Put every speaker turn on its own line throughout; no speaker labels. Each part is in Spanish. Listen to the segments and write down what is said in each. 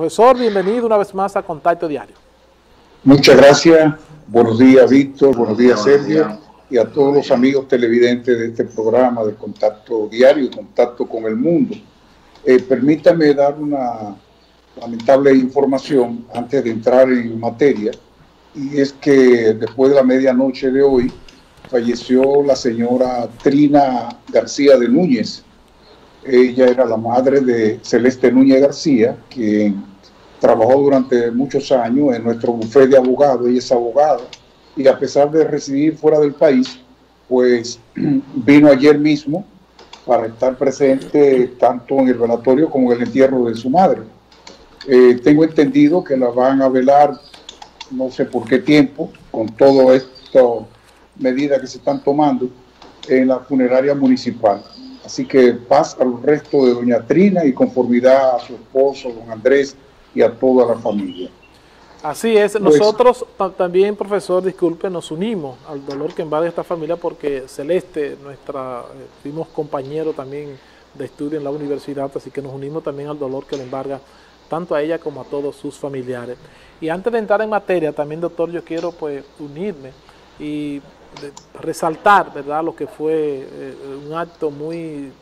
Profesor, bienvenido una vez más a Contacto Diario.
Muchas gracias. Buenos días, Víctor. Buenos días, Sergio. Y a todos los amigos televidentes de este programa de Contacto Diario y Contacto con el Mundo. Permítame dar una lamentable información antes de entrar en materia, y es que después de la medianoche de hoy falleció la señora Trina García de Núñez. Ella era la madre de Celeste Núñez García, quien trabajó durante muchos años en nuestro bufete de abogados. Ella es abogada y, a pesar de residir fuera del país, pues vino ayer mismo para estar presente tanto en el velatorio como en el entierro de su madre. Tengo entendido que la van a velar, no sé por qué tiempo, con todas estas medidas que se están tomando en la funeraria municipal. Así que paz al resto de doña Trina y conformidad a su esposo, don Andrés, y a toda la familia.
Así es, pues, nosotros también, profesor, disculpe, nos unimos al dolor que invade esta familia, porque Celeste, fuimos compañeros también de estudio en la universidad, así que nos unimos también al dolor que le embarga tanto a ella como a todos sus familiares. Y antes de entrar en materia, también, doctor, yo quiero pues unirme y resaltar, ¿verdad?, lo que fue un acto muy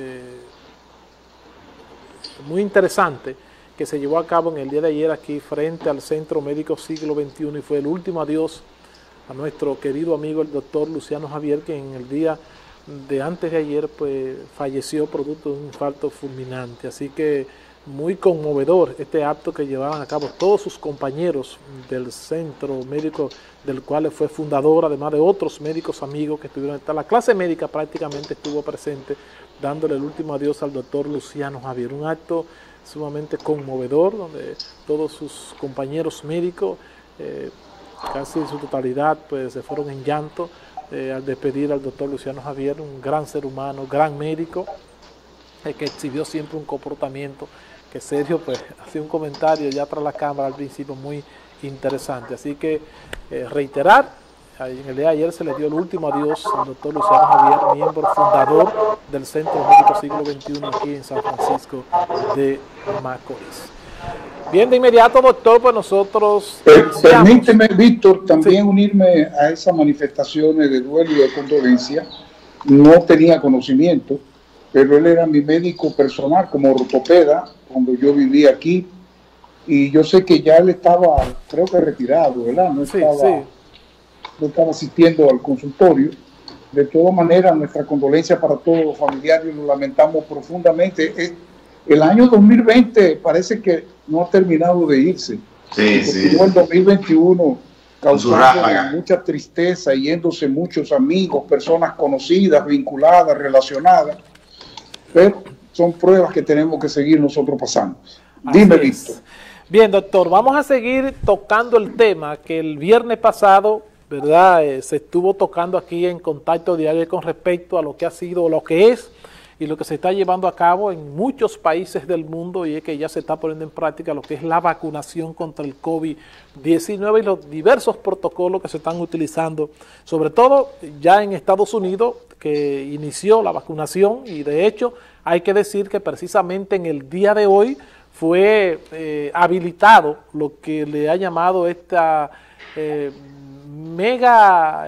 interesante que se llevó a cabo en el día de ayer aquí frente al Centro Médico Siglo XXI, y fue el último adiós a nuestro querido amigo el doctor Luciano Javier, que en el día de antes de ayer pues falleció producto de un infarto fulminante. Así que muy conmovedor este acto que llevaban a cabo todos sus compañeros del centro médico, del cual fue fundador, además de otros médicos amigos que estuvieron. La clase médica prácticamente estuvo presente dándole el último adiós al doctor Luciano Javier. Un acto sumamente conmovedor, donde todos sus compañeros médicos, casi en su totalidad, pues se fueron en llanto al despedir al doctor Luciano Javier, un gran ser humano, gran médico, que exhibió siempre un comportamiento que Sergio pues hacía un comentario ya tras la cámara al principio muy interesante. Así que reiterar, en el día de ayer se le dio el último adiós al doctor Luciano Javier, miembro fundador del Centro Médico Siglo XXI aquí en San Francisco de Macorís. Bien, de inmediato, doctor, pues nosotros...
Permíteme, Víctor, también unirme a esas manifestaciones de duelo y de condolencia. No tenía conocimiento, pero él era mi médico personal como ortopeda cuando yo vivía aquí, y yo sé que ya él estaba, creo que retirado, ¿verdad? No estaba asistiendo al consultorio. De todas maneras, nuestra condolencia para todos los familiares, lo lamentamos profundamente. El año 2020 parece que no ha terminado de irse. Sí. El 2021 causando mucha tristeza, yéndose muchos amigos, personas conocidas, vinculadas, relacionadas. Pero son pruebas que tenemos que seguir nosotros pasando. Dime, Víctor.
Bien, doctor, vamos a seguir tocando el tema que el viernes pasado, ¿verdad?, se estuvo tocando aquí en Contacto Diario con respecto a lo que ha sido, lo que es y lo que se está llevando a cabo en muchos países del mundo, y es que ya se está poniendo en práctica lo que es la vacunación contra el COVID-19 y los diversos protocolos que se están utilizando, sobre todo ya en Estados Unidos, que inició la vacunación. Y de hecho hay que decir que precisamente en el día de hoy fue habilitado lo que le ha llamado esta mega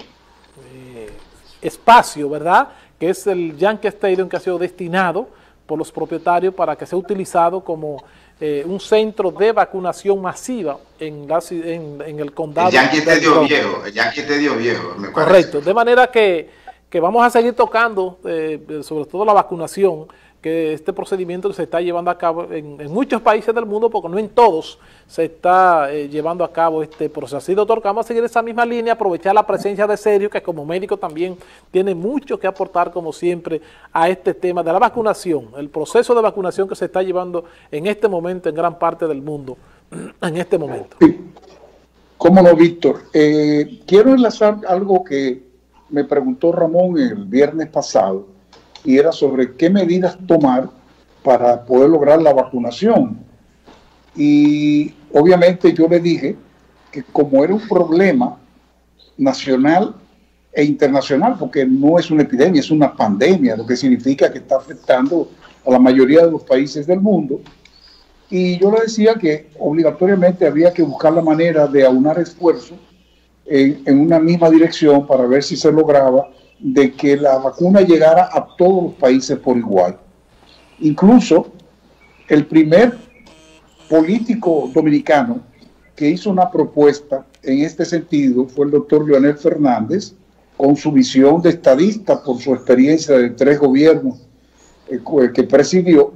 espacio, ¿verdad?, que es el Yankee Stadium, que ha sido destinado por los propietarios para que sea utilizado como un centro de vacunación masiva en el condado.
El Yankee Stadium viejo, el Yankee Stadium viejo, me parece.
Correcto, de manera que vamos a seguir tocando sobre todo la vacunación, que este procedimiento que se está llevando a cabo en muchos países del mundo, porque no en todos se está llevando a cabo este proceso. Así, doctor, que vamos a seguir esa misma línea, aprovechar la presencia de Sergio, que como médico también tiene mucho que aportar, como siempre, a este tema de la vacunación, el proceso de vacunación que se está llevando en este momento en gran parte del mundo, en este momento.
¿Cómo no, Víctor? Quiero enlazar algo que me preguntó Ramón el viernes pasado, y era sobre qué medidas tomar para poder lograr la vacunación. Y obviamente yo le dije que como era un problema nacional e internacional, porque no es una epidemia, es una pandemia, lo que significa que está afectando a la mayoría de los países del mundo, Y yo le decía que obligatoriamente había que buscar la manera de aunar esfuerzos en una misma dirección para ver si se lograba de que la vacuna llegara a todos los países por igual. Incluso el primer político dominicano que hizo una propuesta en este sentido fue el doctor Leonel Fernández, con su visión de estadista por su experiencia de 3 gobiernos que presidió,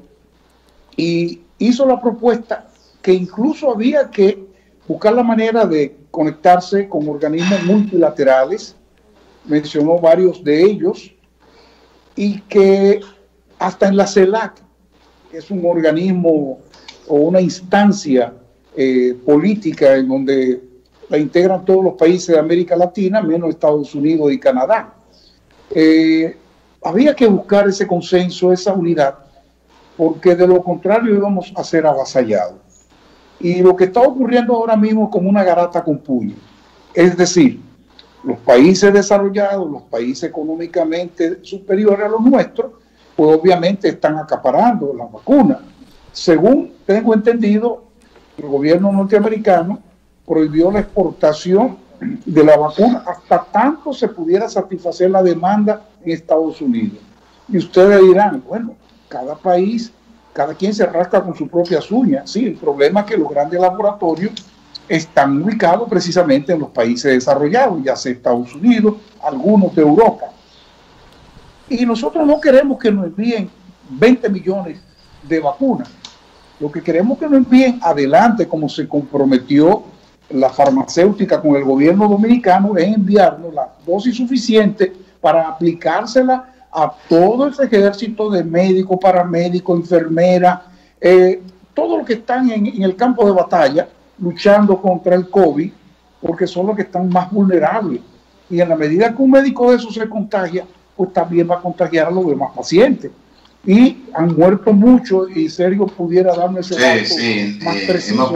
y hizo la propuesta que incluso había que buscar la manera de conectarse con organismos multilaterales, mencionó varios de ellos, y que hasta en la CELAC, que es un organismo o una instancia política en donde la integran todos los países de América Latina, menos Estados Unidos y Canadá. Había que buscar ese consenso, esa unidad, porque de lo contrario íbamos a ser avasallados. Y lo que está ocurriendo ahora mismo es como una garata con puño. Es decir, los países desarrollados, los países económicamente superiores a los nuestros, pues obviamente están acaparando la vacuna. Según tengo entendido, el gobierno norteamericano prohibió la exportación de la vacuna hasta tanto se pudiera satisfacer la demanda en Estados Unidos. Y ustedes dirán, bueno, cada país, cada quien se rasca con sus propias uñas. Sí, el problema es que los grandes laboratorios están ubicados precisamente en los países desarrollados, ya sea Estados Unidos, algunos de Europa. Y nosotros no queremos que nos envíen 20 millones de vacunas. Lo que queremos que nos envíen adelante, como se comprometió la farmacéutica con el gobierno dominicano, es enviarnos la dosis suficiente para aplicársela a todo ese ejército de médicos, paramédicos, enfermeras, todos los que están en el campo de batalla luchando contra el COVID, porque son los que están más vulnerables. Y en la medida que un médico de eso se contagia, pues también va a contagiar a los demás pacientes. Y han muerto muchos, y Sergio pudiera darme ese dato más preciso.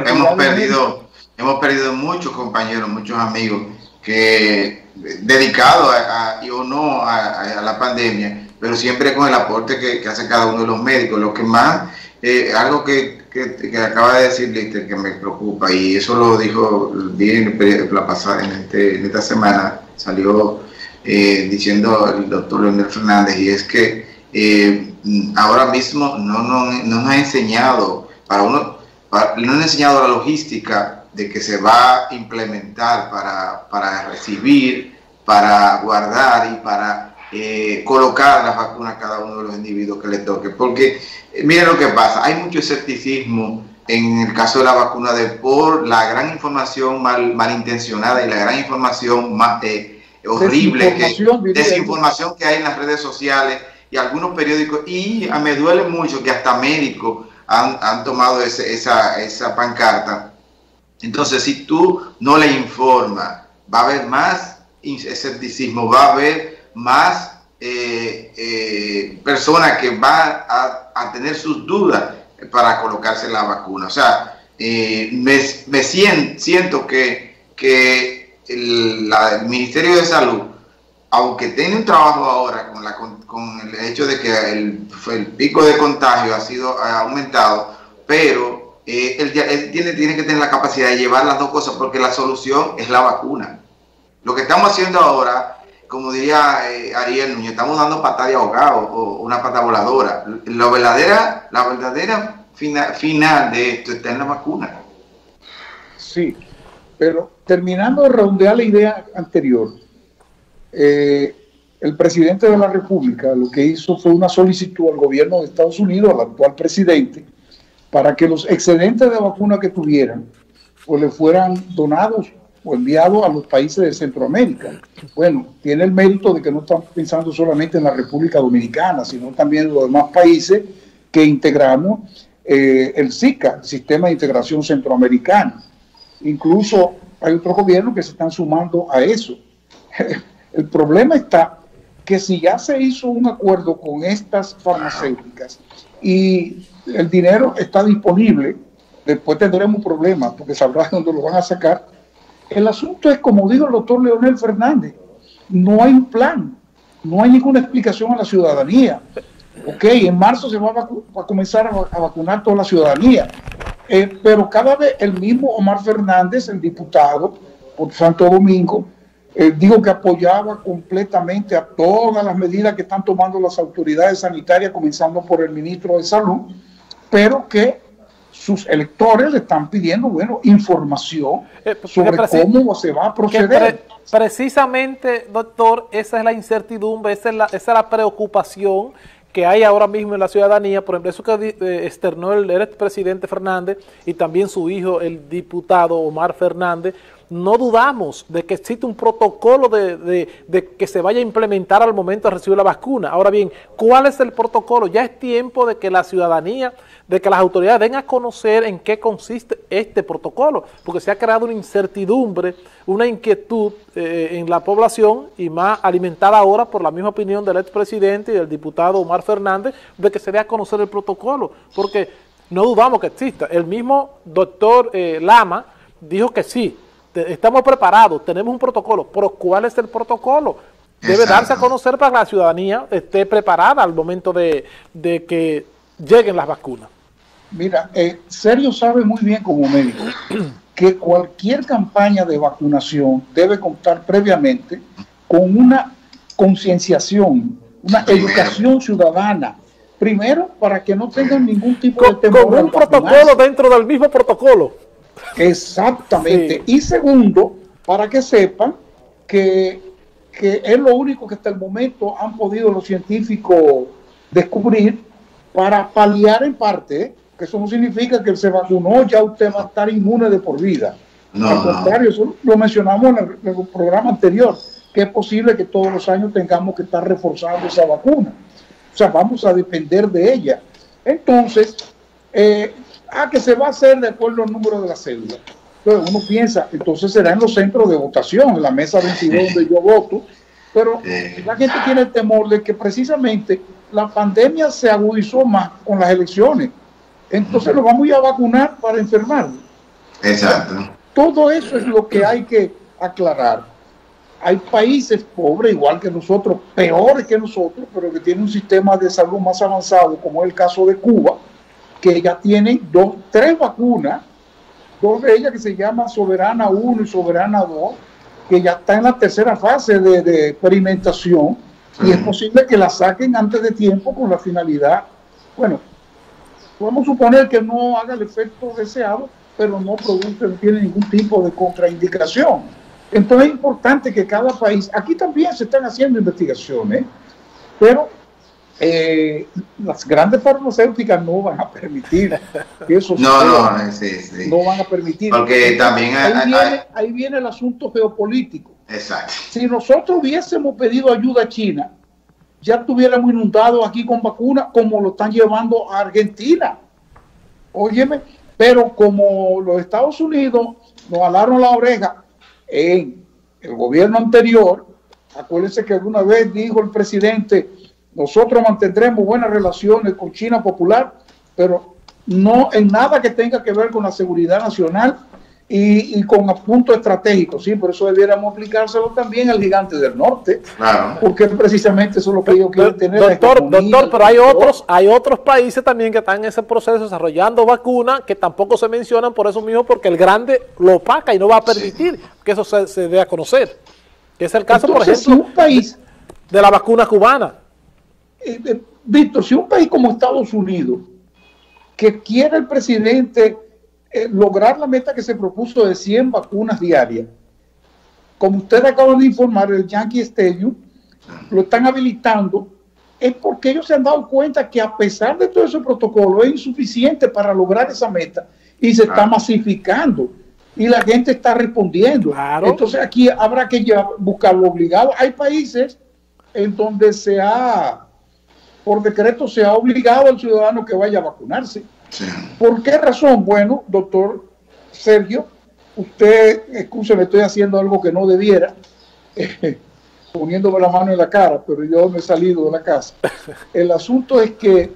Hemos perdido muchos compañeros, muchos amigos que dedicados o no a la pandemia, pero siempre con el aporte que hace cada uno de los médicos. Lo que más, algo que acaba de decir Lister, que me preocupa, y eso lo dijo bien la pasada, en esta semana salió diciendo el doctor Leonel Fernández, y es que ahora mismo no nos ha enseñado, no nos ha enseñado la logística de que se va a implementar para recibir, para guardar y para colocar las vacunas a cada uno de los individuos que le toque. Porque miren lo que pasa, hay mucho escepticismo en el caso de la vacuna por la gran información malintencionada y la gran información más horrible, desinformación que hay en las redes sociales y algunos periódicos, y me duele mucho que hasta médicos han tomado esa pancarta. Entonces, si tú no le informas, va a haber más escepticismo, va a haber más personas que van a tener sus dudas para colocarse la vacuna. O sea, siento que el Ministerio de Salud, aunque tiene un trabajo ahora con el hecho de que el pico de contagio ha aumentado, pero él tiene que tener la capacidad de llevar las dos cosas, porque la solución es la vacuna. Lo que estamos haciendo ahora, como diría Ariel Núñez, estamos dando patada de ahogado o una pata voladora. La verdadera final de esto está en la vacuna.
Sí, pero terminando de redondear la idea anterior, el presidente de la República lo que hizo fue una solicitud al gobierno de Estados Unidos, al actual presidente, para que los excedentes de vacuna que tuvieran pues le fueran donados o enviados a los países de Centroamérica. Bueno, tiene el mérito de que no están pensando solamente en la República Dominicana, sino también en los demás países que integramos el SICA, el Sistema de Integración Centroamericano. Incluso hay otros gobiernos que se están sumando a eso. El problema está que si ya se hizo un acuerdo con estas farmacéuticas y el dinero está disponible, después tendremos un problema porque sabrás dónde lo van a sacar. El asunto es, como dijo el doctor Leonel Fernández, no hay un plan, no hay ninguna explicación a la ciudadanía. Ok, en marzo se va a comenzar a vacunar toda la ciudadanía. Pero cada vez el mismo Omar Fernández, el diputado por Santo Domingo, dijo que apoyaba completamente a todas las medidas que están tomando las autoridades sanitarias, comenzando por el ministro de Salud, pero que sus electores le están pidiendo, bueno, información sobre cómo se va a proceder.
Precisamente, doctor, esa es la incertidumbre, esa es la preocupación que hay ahora mismo en la ciudadanía. Por ejemplo, eso que externó el expresidente Fernández y también su hijo, el diputado Omar Fernández. No dudamos de que existe un protocolo de que se vaya a implementar al momento de recibir la vacuna. Ahora bien, ¿cuál es el protocolo? Ya es tiempo de que la ciudadanía, de que las autoridades den a conocer en qué consiste este protocolo, porque se ha creado una incertidumbre, una inquietud en la población, y más alimentada ahora por la misma opinión del expresidente y del diputado Omar Fernández, de que se dé a conocer el protocolo, porque no dudamos que exista. El mismo doctor Lama dijo que sí, estamos preparados, tenemos un protocolo, pero ¿cuál es el protocolo? Debe darse a conocer para que la ciudadanía esté preparada al momento de que lleguen las vacunas.
Mira, Sergio sabe muy bien como médico que cualquier campaña de vacunación debe contar previamente con una concienciación, una educación ciudadana. Primero, para que no tengan ningún tipo de temor.
Con un protocolo dentro del mismo protocolo.
Exactamente. Sí. Y segundo, para que sepan que es lo único que hasta el momento han podido los científicos descubrir para paliar en parte, que eso no significa que se vacunó, ya usted va a estar inmune de por vida. No, al contrario, eso lo mencionamos en el programa anterior, que es posible que todos los años tengamos que estar reforzando esa vacuna. O sea, vamos a depender de ella. Entonces, que se va a hacer de acuerdo al número de la cédula. Entonces uno piensa, entonces será en los centros de votación, en la mesa 22 donde yo voto, pero la gente tiene el temor de que precisamente la pandemia se agudizó más con las elecciones. Entonces lo vamos a vacunar para enfermarnos.
Exacto.
Todo eso es lo que hay que aclarar. Hay países pobres, igual que nosotros, peores que nosotros, pero que tienen un sistema de salud más avanzado, como es el caso de Cuba, que ya tienen 3 vacunas, 2 de ellas que se llaman Soberana 1 y Soberana 2, que ya está en la tercera fase de experimentación, y es posible que la saquen antes de tiempo con la finalidad, bueno, podemos suponer que no haga el efecto deseado, pero no tiene ningún tipo de contraindicación. Entonces es importante que cada país, aquí también se están haciendo investigaciones, pero las grandes farmacéuticas no van a permitir que eso
sí.
No van a permitir.
Porque también
ahí viene el asunto geopolítico.
Exacto.
Si nosotros hubiésemos pedido ayuda a China, ya estuviéramos inundados aquí con vacunas, como lo están llevando a Argentina. Óyeme, pero como los Estados Unidos nos alaron la oreja en el gobierno anterior, acuérdense que alguna vez dijo el presidente: nosotros mantendremos buenas relaciones con China Popular, pero no en nada que tenga que ver con la seguridad nacional y con puntos estratégicos. Sí, por eso debiéramos aplicárselo también al gigante del norte, claro, porque precisamente eso es lo que ellos quieren tener.
Doctor, pero hay otros países también que están en ese proceso desarrollando vacunas que tampoco se mencionan por eso mismo, porque el grande lo opaca y no va a permitir que eso se dé a conocer. Es el caso, entonces, por ejemplo,
si un país
de la vacuna cubana.
Víctor, si un país como Estados Unidos, que quiere el presidente lograr la meta que se propuso de 100 vacunas diarias, como ustedes acaban de informar, el Yankee Stadium lo están habilitando, es porque ellos se han dado cuenta que a pesar de todo ese protocolo es insuficiente para lograr esa meta y se está masificando y la gente está respondiendo. Claro. Entonces aquí habrá que buscarlo obligado. Hay países en donde por decreto se ha obligado al ciudadano que vaya a vacunarse. Sí. ¿Por qué razón? Bueno, doctor Sergio, usted, escúcheme, estoy haciendo algo que no debiera, poniéndome la mano en la cara, pero yo me he salido de la casa. El asunto es que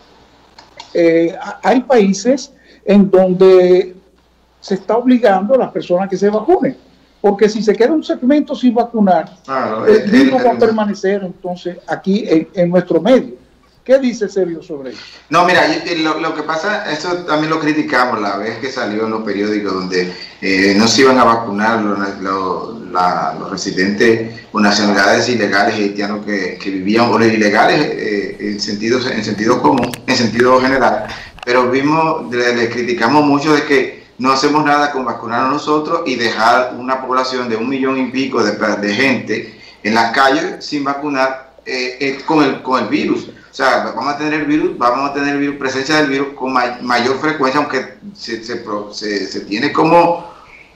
hay países en donde se está obligando a las personas que se vacunen, porque si se queda un segmento sin vacunar, el virus va a permanecer entonces aquí en nuestro medio. ¿Qué dice Sergio sobre eso?
No, mira, lo que pasa, eso también lo criticamos la vez que salió en los periódicos donde no se iban a vacunar los residentes o nacionalidades ilegales haitianos que vivían, o los ilegales en sentido común, en sentido general. Pero le criticamos mucho de que no hacemos nada con vacunarnos nosotros y dejar una población de 1 millón y pico de gente en las calles sin vacunar con el virus. O sea, vamos a tener presencia del virus con mayor frecuencia, aunque se tiene como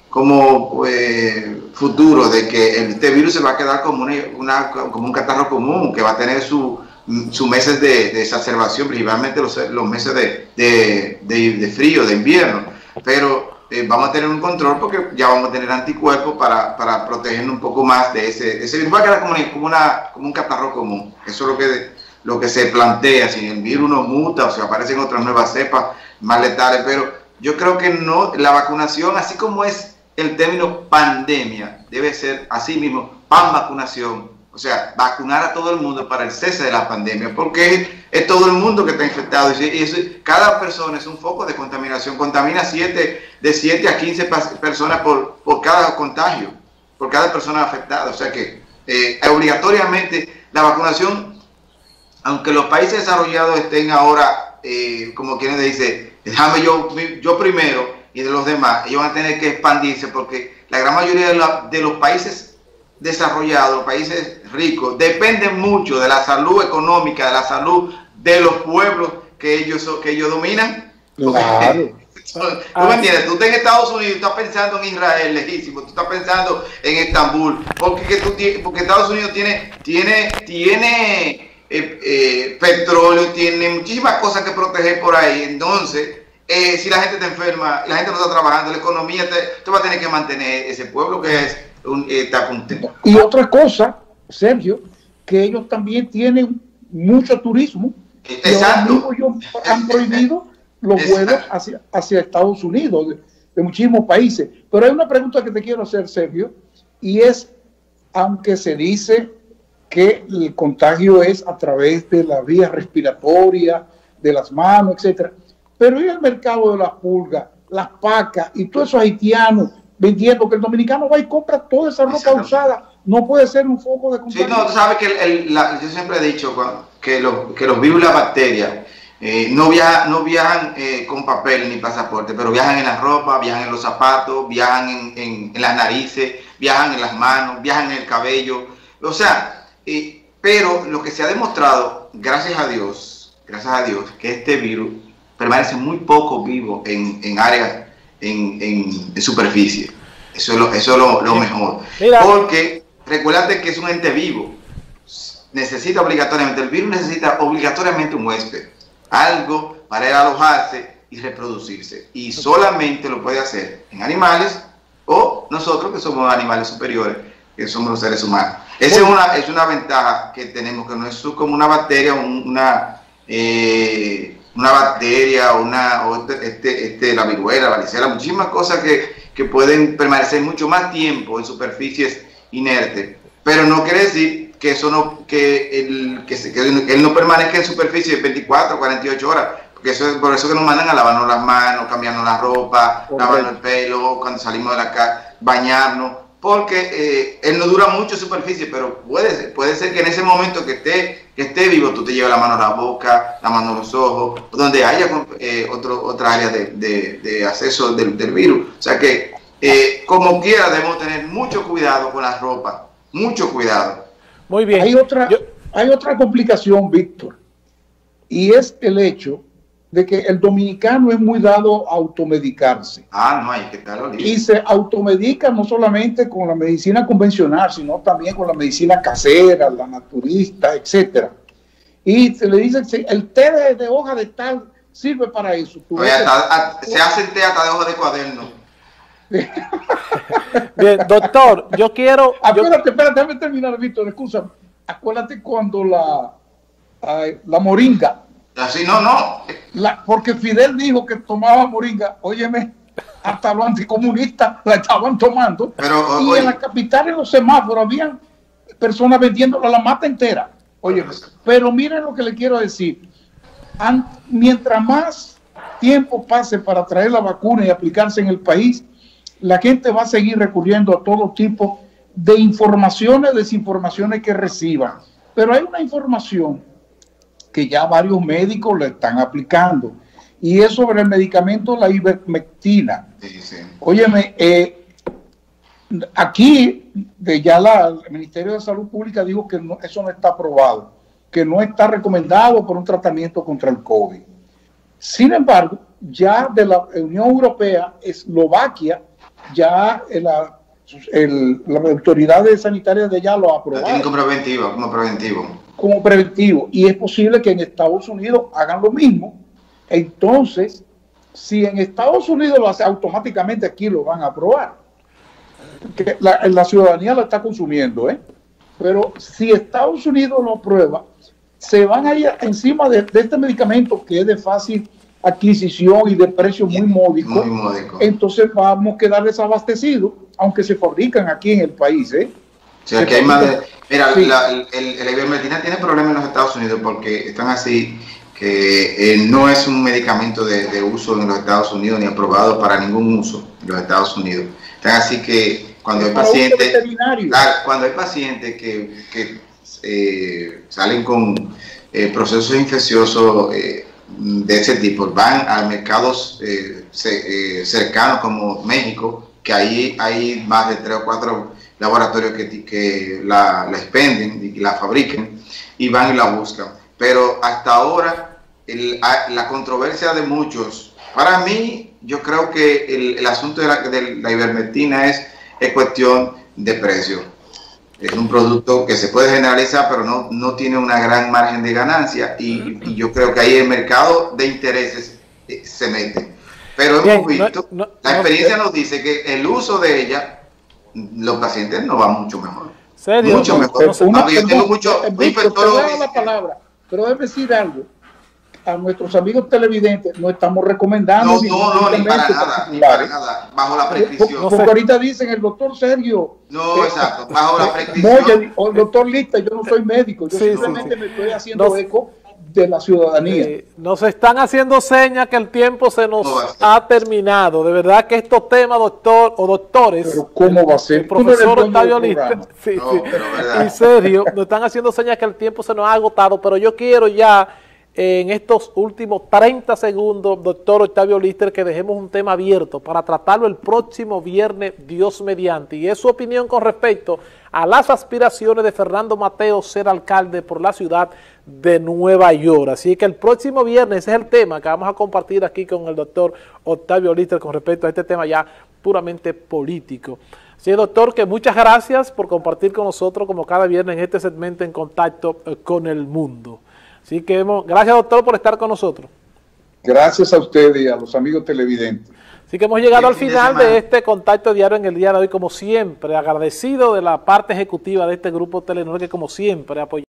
futuro de que este virus se va a quedar como un catarro común, que va a tener sus meses de exacerbación, principalmente los meses de frío, de invierno. Pero vamos a tener un control porque ya vamos a tener anticuerpos para protegernos un poco más de ese virus. Va a quedar como un catarro común. Eso es lo que se plantea, si el virus no muta o si aparecen otras nuevas cepas más letales. Pero yo creo que no, la vacunación, así como es el término pandemia, debe ser así mismo, vacunación. O sea, vacunar a todo el mundo para el cese de la pandemia, porque es todo el mundo que está infectado y cada persona es un foco de contaminación. Contamina de 7 a 15 personas por cada contagio, por cada persona afectada. O sea que obligatoriamente la vacunación, aunque los países desarrollados estén ahora, como quien dice, déjame yo primero y de los demás, ellos van a tener que expandirse porque la gran mayoría de los países desarrollados, países ricos, dependen mucho de la salud económica, de la salud de los pueblos que ellos dominan.
Claro.
¿Tú me entiendes? Tú estás en Estados Unidos, estás pensando en Israel, lejísimo, tú estás pensando en Estambul, porque Estados Unidos tiene petróleo, tiene muchísimas cosas que proteger por ahí. Entonces, si la gente está enferma, la gente no está trabajando, la economía, tú vas a tener que mantener ese pueblo que está contento.
Y otra cosa, Sergio, que ellos también tienen mucho turismo.
Exacto.
Ellos han prohibido los vuelos hacia Estados Unidos, de muchísimos países. Pero hay una pregunta que te quiero hacer, Sergio, y es, aunque se dice que el contagio es a través de la vía respiratoria, de las manos, etcétera, pero ¿y el mercado de las pulgas, las pacas y todos esos haitianos vendiendo, que el dominicano va y compra toda esa ropa usada? No puede ser un foco de contagio.
Sí, no, tú sabes que yo siempre he dicho que los virus y las bacterias no viajan con papel ni pasaporte, pero viajan en la ropa, viajan en los zapatos, viajan en las narices, viajan en las manos, viajan en el cabello. O sea, pero lo que se ha demostrado, gracias a Dios, que este virus permanece muy poco vivo en áreas, en superficie. Eso es lo mejor. Mira. Porque recuérdate que es un ente vivo. El virus necesita obligatoriamente un huésped, algo para ir a alojarse y reproducirse. Y solamente lo puede hacer en animales o nosotros que somos animales superiores, que somos los seres humanos. Esa es una ventaja que tenemos, que no es como una bacteria, una bacteria, la viruela, la varicela, muchísimas cosas que pueden permanecer mucho más tiempo en superficies inertes. Pero no quiere decir que él no permanezca en superficie 24 o 48 horas, porque por eso que nos mandan a lavarnos las manos, cambiarnos la ropa, lavarnos el pelo, cuando salimos de la casa, bañarnos, porque él no dura mucho en superficie, pero puede ser que en ese momento que esté vivo, tú te lleves la mano a la boca, la mano a los ojos, donde haya otra área de acceso del virus. O sea que, como quiera, debemos tener mucho cuidado con las ropas, mucho cuidado.
Muy bien.
Hay otra complicación, Víctor, y es el hecho de que el dominicano es muy dado a automedicarse.
No hay que estarlo listo.
Y se automedica no solamente con la medicina convencional, sino también con la medicina casera, la naturista, etcétera. Y se le dice que el té de hoja de tal sirve para eso.
Oye, se hace el té hasta de hoja de cuaderno.
Bien, doctor, yo quiero...
Espérate, déjame terminar, Víctor, excusa. Acuérdate cuando la moringa...
Así no.
Porque Fidel dijo que tomaba moringa, óyeme, hasta los anticomunistas la estaban tomando.
Pero,
y en la capital, en los semáforos, habían personas vendiéndola la mata entera. Oye, pero miren lo que le quiero decir. Mientras más tiempo pase para traer la vacuna y aplicarse en el país, la gente va a seguir recurriendo a todo tipo de informaciones, desinformaciones que reciban. Pero hay una información que ya varios médicos le están aplicando, y es sobre el medicamento, la ivermectina. Sí, sí. Óyeme, aquí ya el Ministerio de Salud Pública dijo que eso no está aprobado, que no está recomendado por un tratamiento contra el COVID. Sin embargo, ya de la Unión Europea, Eslovaquia, ya las autoridades sanitarias de allá lo aprobaron.
Como preventivo.
Como preventivo. Y es posible que en Estados Unidos hagan lo mismo. Entonces, si en Estados Unidos lo hace, automáticamente aquí lo van a aprobar. Que la ciudadanía lo está consumiendo, ¿eh? Pero si Estados Unidos lo aprueba, se van a ir encima de este medicamento que es de fácil adquisición y de precio muy módico. Entonces vamos a quedar desabastecidos, aunque se fabrican aquí en el país, ¿eh?
O sea, que hay más de... Mira, sí. La ivermectina tiene problemas en los Estados Unidos porque están así, que no es un medicamento de uso en los Estados Unidos ni aprobado para ningún uso en los Estados Unidos. Están así que cuando hay pacientes que salen con procesos infecciosos de ese tipo, van a mercados cercanos como México, que ahí hay más de 3 o 4 laboratorios que la expenden y la fabriquen, y van y la buscan. Pero hasta ahora la controversia de muchos, para mí, yo creo que el asunto de la ivermectina es cuestión de precio. Es un producto que se puede generalizar, pero no tiene una gran margen de ganancia, y yo creo que ahí el mercado de intereses se mete. Pero hemos visto, la experiencia nos dice que el uso de ella, los pacientes no van mucho mejor.
¿Serio?
Mucho mejor.
Yo tengo mucho la palabra, pero debe decir algo. A nuestros amigos televidentes no estamos recomendando.
No, ni para nada, bajo la prescripción.
Porque ahorita dicen el doctor Sergio.
No, exacto, bajo la prescripción.
O el doctor Lista, yo no soy médico, yo simplemente me estoy haciendo eco de la ciudadanía.
Nos están haciendo señas que el tiempo se nos ha terminado. De verdad que estos temas, doctor o doctores,
pero ¿cómo va a ser?
El profesor Octavio Lister, y Sergio, nos están haciendo señas que el tiempo se nos ha agotado, pero yo quiero ya en estos últimos 30 segundos, doctor Octavio Lister, que dejemos un tema abierto para tratarlo el próximo viernes, Dios mediante, y es su opinión con respecto a las aspiraciones de Fernando Mateo ser alcalde por la ciudad de Nueva York. Así que el próximo viernes ese es el tema que vamos a compartir aquí con el doctor Octavio Lister con respecto a este tema ya puramente político. Así, doctor, que muchas gracias por compartir con nosotros como cada viernes en este segmento En Contacto con el Mundo. Así que gracias, doctor, por estar con nosotros.
Gracias a usted y a los amigos televidentes.
Así que hemos llegado al final de este contacto diario en el día de hoy, como siempre, agradecido de la parte ejecutiva de este grupo Telenor, que como siempre apoya.